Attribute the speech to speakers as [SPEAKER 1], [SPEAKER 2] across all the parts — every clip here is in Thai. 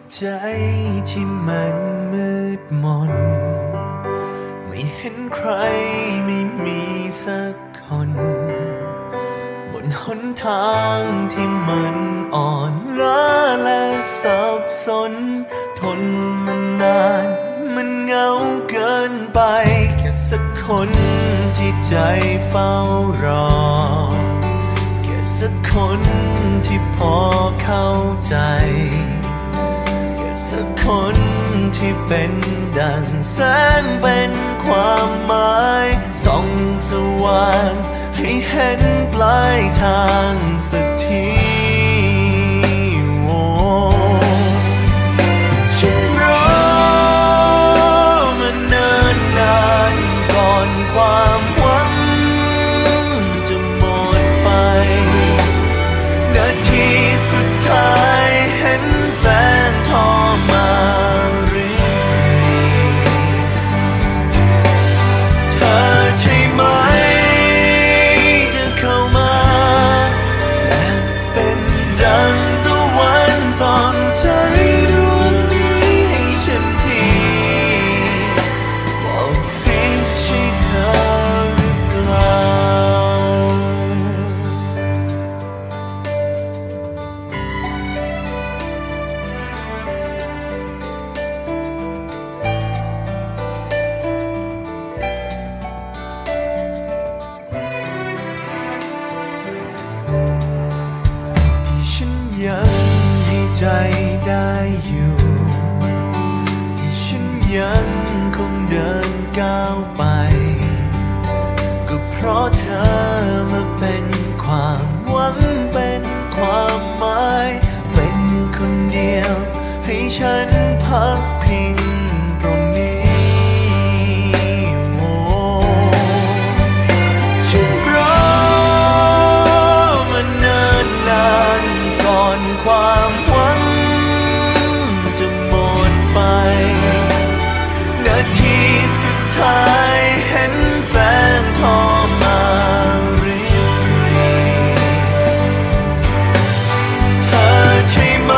[SPEAKER 1] ใจที่มันมืดมนไม่เห็นใครไม่มีสักคนบนหนทางที่มันอ่อนล้าและสับสนทนมันนานมันเหงาเกินไปแค่สักคนที่ใจเฝ้ารอแค่สักคนที่พอเข้าใจแค่สักคนที่เป็นดังแสงเป็นความหมายส่องสว่างให้เห็นปลายทางสักทีฉันรอมานานนานก่อนความหวังจะหมดไปนาทีสุดท้ายเห็นแสงทอมาริเธอใช่ไหมดังตะวันตอนใจดวงนี้ให้ฉันทีบอกสิใช่เธอหรือเปล่ายังให้ใจได้อยู่ที่ฉันยังคงเดินก้าวไปก็เพราะเธอมาเป็นความหวังเป็นความหมายเป็นคนเดียวให้ฉันพักพิงตรงนี้ฉันรอมานานนานก่อนความหวังจะหมดไปนาทีสุดท้ายเห็นแสงทอมาริเธอใช่ไหม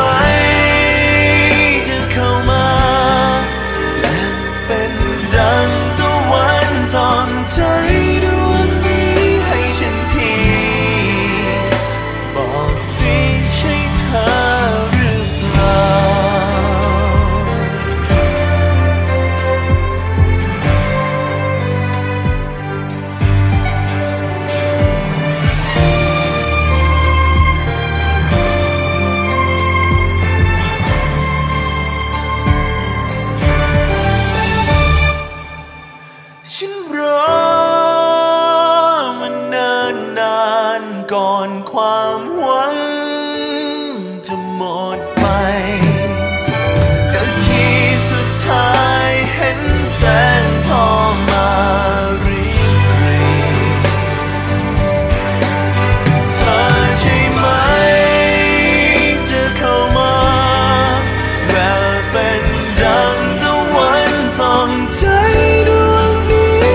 [SPEAKER 1] จะเข้ามาและเป็นดังตะวันส่องใจดวงนี้ให้ฉันทีบอกสิใช่เธอหรือเปล่าฉันรอมานานนานก่อนความหวังจะหมดไปนาทีสุดท้ายเห็นแสงทอมาริเธอใช่ไหมจะเข้ามาแววเป็นดังตะวันส่องใจดวงนี้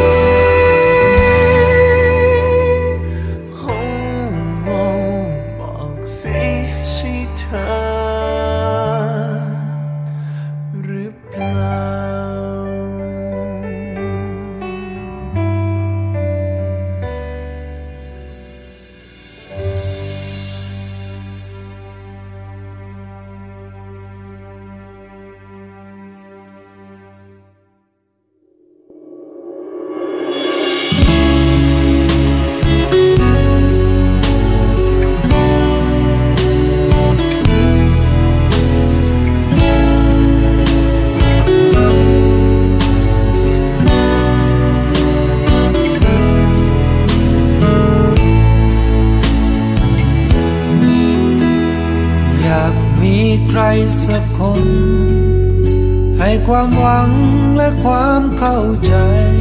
[SPEAKER 1] บอกสิใช่เธอหรือเปล่า
[SPEAKER 2] สักคนให้ความหวังและความเข้าใจ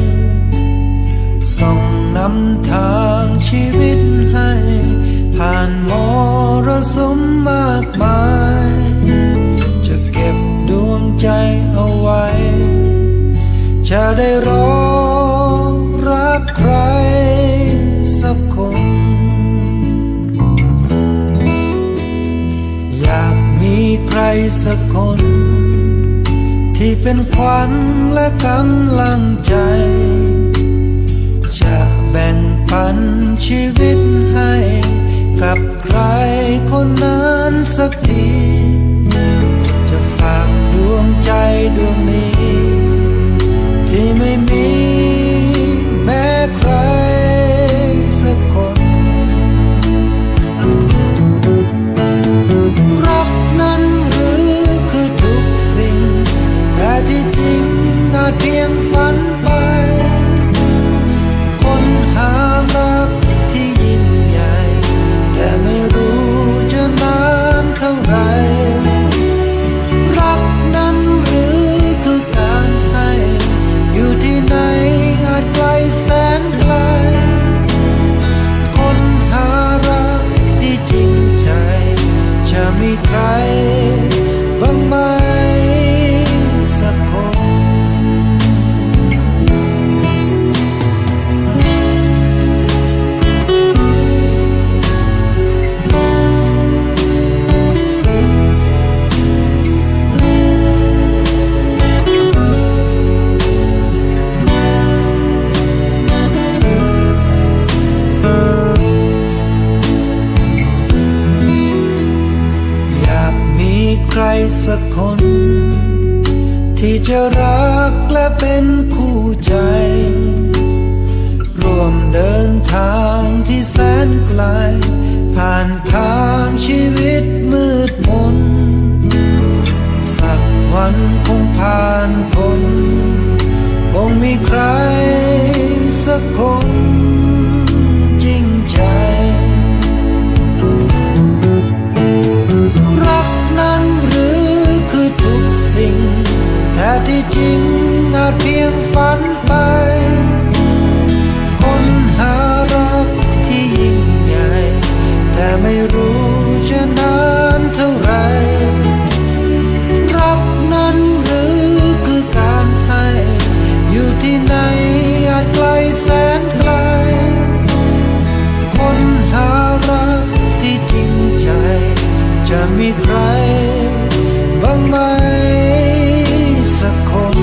[SPEAKER 2] ส่องนำทางชีวิตให้ผ่านมรสุมมากมายจะเก็บดวงใจเอาไว้จะได้รอรักใครสักคนอยากมีใครสักคนเป็นขวัญและกำลังใจจะแบ่งปันชีวิตให้กับใครคนนั้นสักทีจะฝากดวงใจดวงนี้ที่ไม่มีแม้ใครสักคนรักนั้นหรือคือทุกสิ่งแต่ที่จริงอาจเพียงฝันไปคนหารักที่ยิ่งใหญ่แต่ไม่รู้จะนานเท่าไรรักนั้นหรือคือการให้อยู่ที่ไหนอาจไกลแสนไกลคนหารักที่จริงใจจะมีใครบ้างไหมสักคนใครสักคนที่จะรักและเป็นคู่ใจร่วมเดินทางที่แสนไกลผ่านทางชีวิตมืดมนสักวันคงผ่านพ้นคงมีใครสักคนจริงใจรักนั้นหรือคือทุกสิ่งแต่ที่จริงอาจเพียงฝันไปคนหารักที่ยิ่งใหญ่แต่ไม่รู้จะนานเท่าไรรักนั้นหรือคือการให้อยู่ที่ไหนอาจไกลแสนไกลคนหารักที่จริงใจจะมีใครบ้างไหมสักคน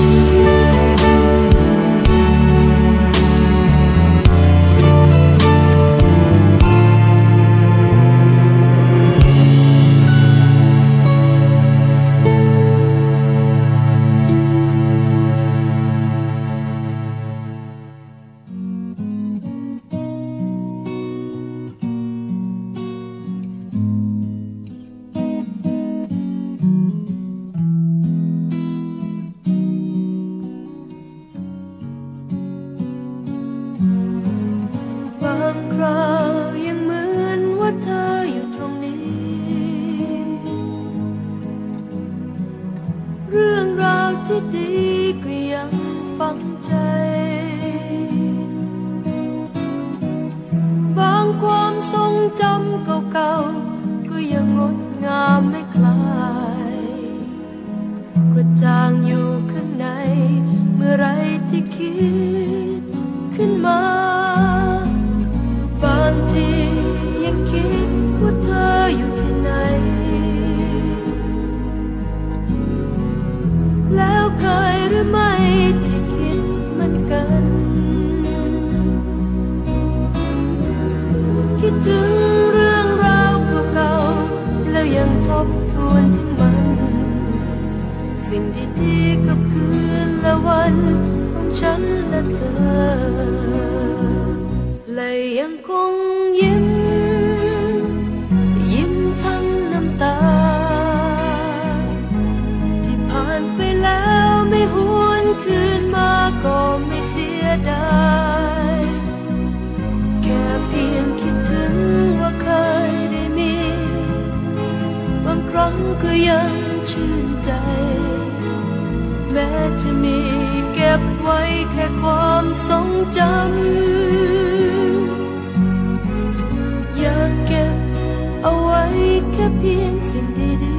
[SPEAKER 2] ก็ยังชื่นใจแม้จะมีเก็บไว้แค่ความทรงจำอยากเก็บเอาไว้แค่เพียงสิ่งดี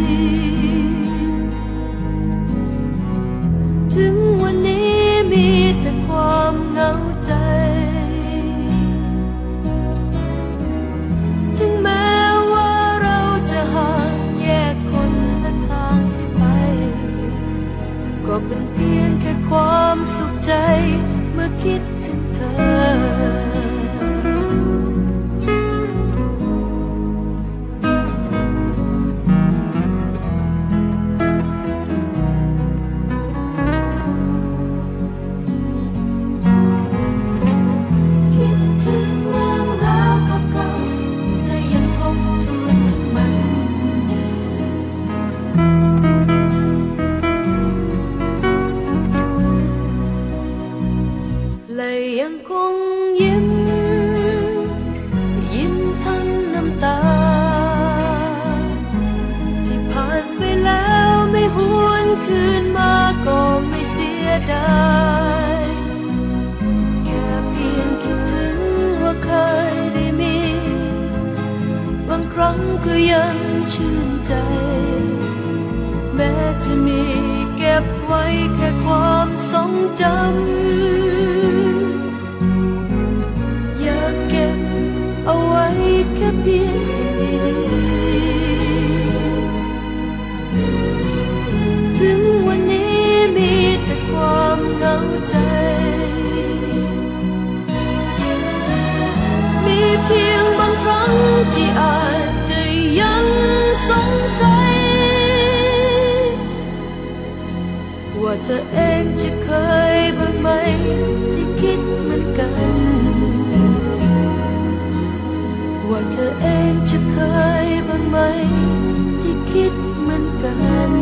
[SPEAKER 2] ๆถึงวันนี้มีแต่ความเหงาใจถึงแม้ว่าเราจะห่างแยกคนละทางที่ไปก็
[SPEAKER 3] ก็ยังชื่นใจแม้จะมีเก็บไว้แค่ความทรงจำอยากเก็บเอาไว้แค่เพียงสิ่งดีถึงวันนี้มีแต่ความเหงาใจมีเพียงบางครั้งที่อาจจะยังสงสัยว่าเธอเองจะเคยบ้างไหมที่คิดเหมือนกันว่าเธอเองจะเคยบ้างไหมที่คิดเหมือนกัน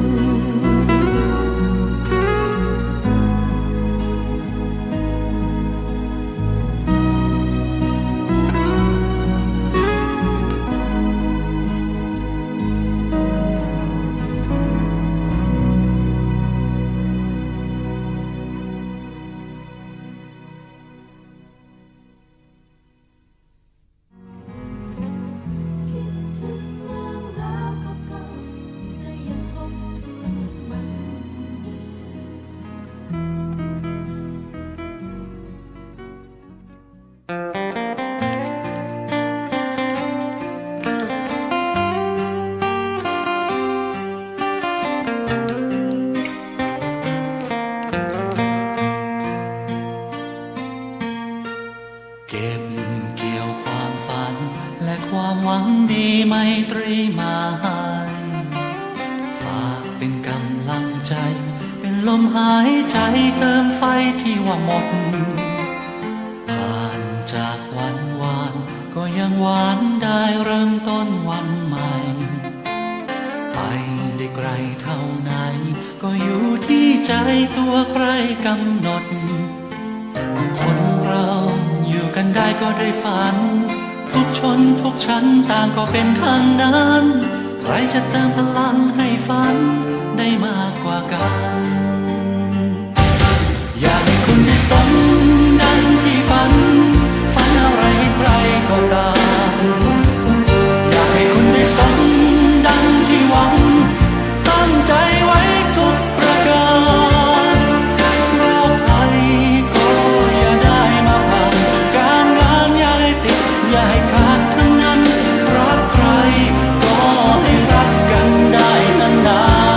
[SPEAKER 4] ต่างก็เป็นทางนั้นใครจะเติมพลังให้ฝันได้มากกว่ากันอยากให้คุณได้สมดังที่ฝันอะไรให้ใครก็ตามอยากให้คุณได้สมดังที่หวังตั้งใจไว้ทุกประการโรคภัยก็อย่าได้มาผ่านการงานอย่าให้ติดอย่าให้ขาดทั้งนั้นรักใครก็ให้รักกันได้นานๆ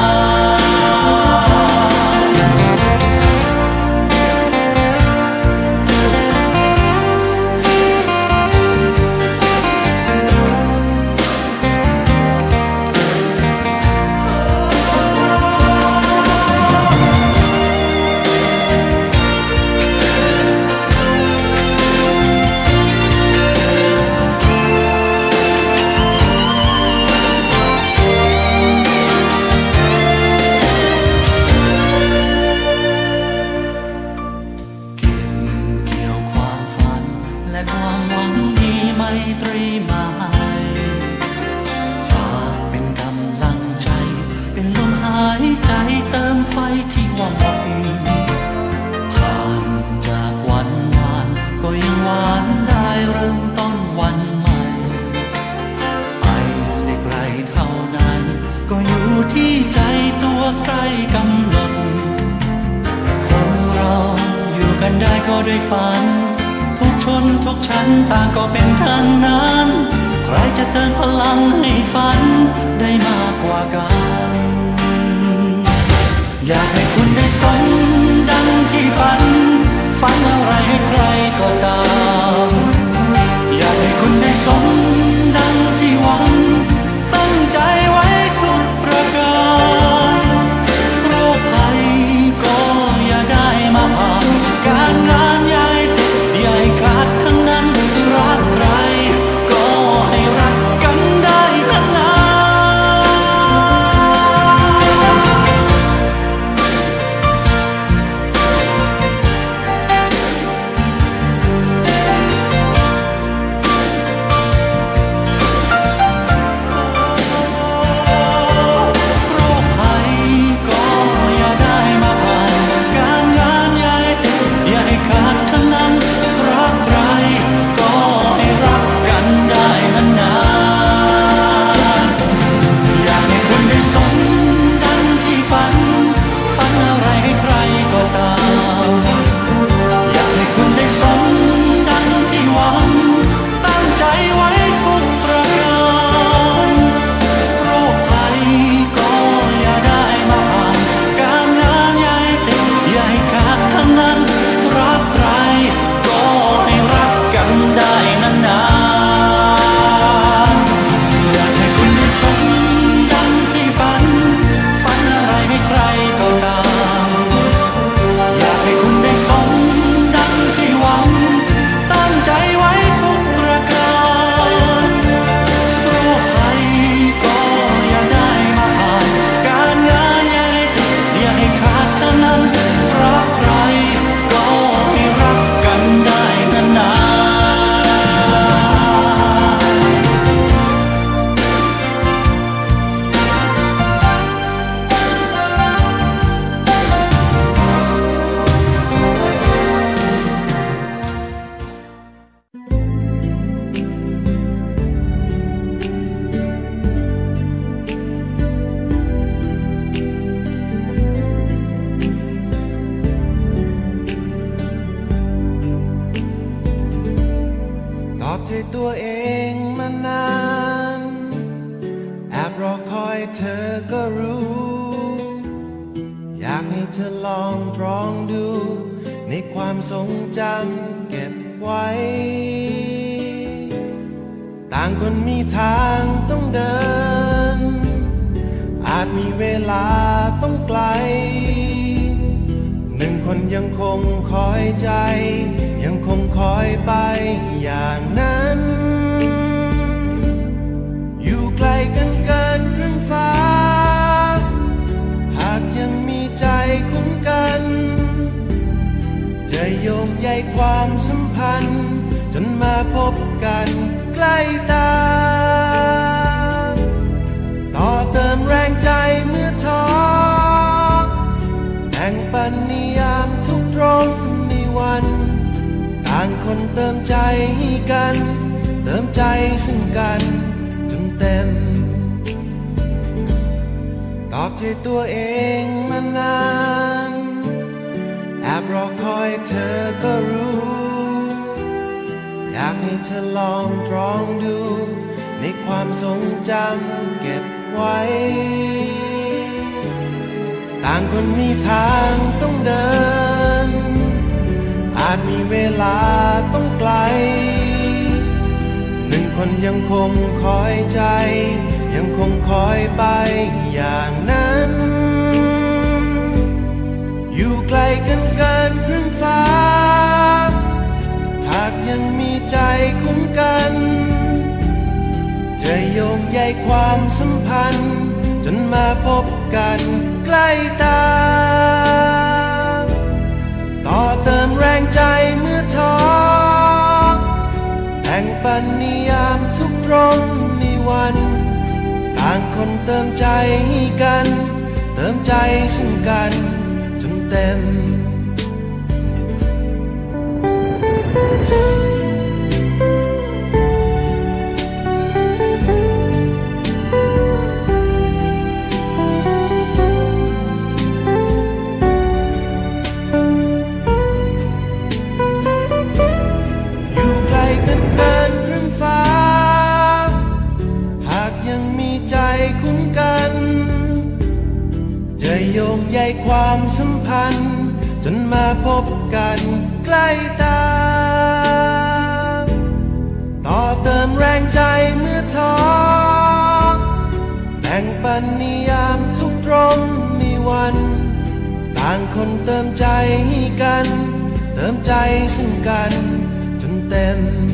[SPEAKER 4] ต่างก็เป็นทางนั้นใครจะเติมพลังให้ฝันได้มากกว่ากันอยากให้คุณได้สมดังที่ฝันอะไรให้ใครก็ตามอยากให้คุณได้สมดังที่หวังตั้งใจไว้ทุกประการโรคภัยก็อย่าได้มาผ่านการงานใหญ่ใหญ่ขาดทั้งนั้นรักใครก็ให้รักกันได้นานๆ
[SPEAKER 2] ใจตัวเองมานานแอบรอคอยเธอก็รู้อยากให้เธอลองตรองดูในความทรงจำเก็บไว้ต่างคนมีทางต้องเดินอาจมีเวลาต้องไกลหนึ่งคนยังคงคอยใจยังคงคอยไปอย่างนั้นอยู่ไกลกันเกินครึ่งฟ้าหากยังมีใจคุ้มกันจะโยงใยความสัมพันธ์จนมาพบกันใกล้ตาต่อเติมแรงใจเมื่อท้อแบ่งปันนิยามทุกตรงในวันต่างคนเติมใจให้กันเติมใจซึ่งกันจนเต็มตอบใจตัวเองมานานแอบรอคอยเธอก็รู้อยากให้เธอลองตรองดูในความทรงจำเก็บไว้ต่างคนมีทางต้องเดินอาจมีเวลาต้องไกลหนึ่งคนยังคงคอยใจยังคงคอยไปอย่างนั้นอยู่ไกลกันเกินครึ่งฟ้าหากยังมีใจคุ้มกันจะโยงใยความสัมพันธ์จนมาพบกันใกล้ตาต่อเติมแรงใจเมื่อท้อแบ่งปันนิยามทุกตรงในวันต่างคนเติมใจให้กันเติมใจซึ่งกันจนเต็มโยงใยความสัมพันธ์จนมาพบกันใกล้ตาต่อเติมแรงใจเมื่อท้อแบ่งปันนิยามทุกตรงในวันต่างคนเติมใจให้กันเติมใจซึ่งกันจนเต็ม